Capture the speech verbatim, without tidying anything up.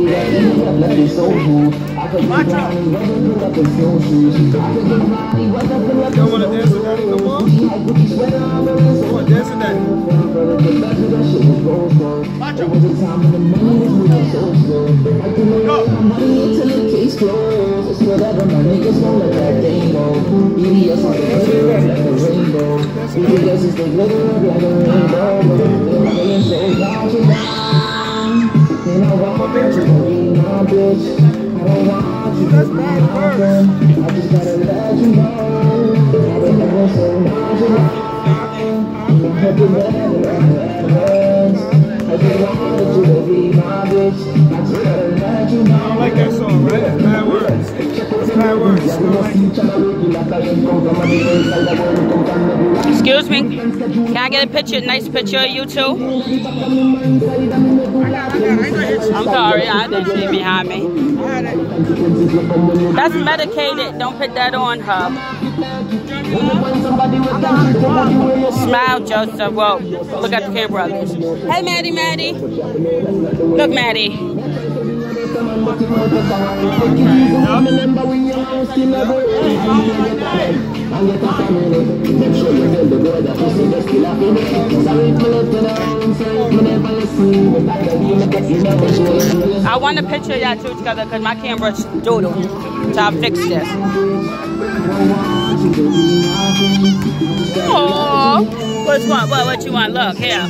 Y'all wanna dance with Daddy no more? You wanna dance with Daddy? Macho! Go! That's bad first. I just gotta let you know. I don't like that song, right? It's bad words. It's bad words. Excuse me. Can I get a picture, nice picture of you two? I'm sorry, I didn't see behind me. That's medicated. Don't put that on her. Smile, Joseph. Whoa. Look at the camera. Hey, Maddie, Maddie. Look, Maddie. I want a picture of y'all two together because my camera's doodle. So I'll fix this. Oh, what's what? What? What you want? Look here.